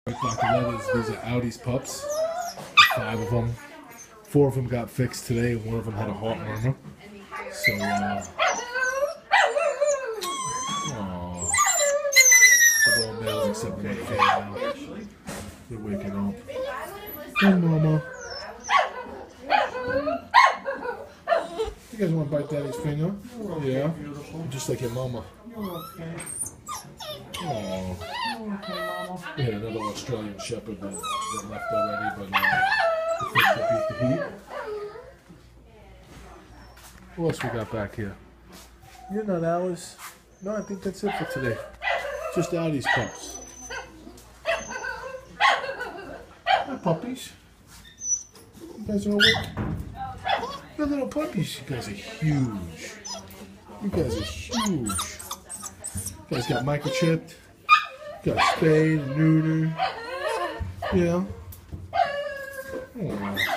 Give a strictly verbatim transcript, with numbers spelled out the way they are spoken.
Doctor Leathers, these are Audi's pups. Five of them. Four of them got fixed today, and one of them had a heart murmur. So, uh... Aww. They're all males except one female. They're waking up. Hey, Mama. You guys want to bite Daddy's finger? Yeah. Just like your mama. Aww. We had another Australian Shepherd that, that left already, but uh, the fish that beat the heat. What else we got back here? You're not Alice. No, I think that's it for today. Just Audi's pups. Hi, puppies. You guys are all awake? They're little puppies. You guys are huge. You guys are huge. You guys got microchipped. You got spayed and neutered. Yeah. Aww.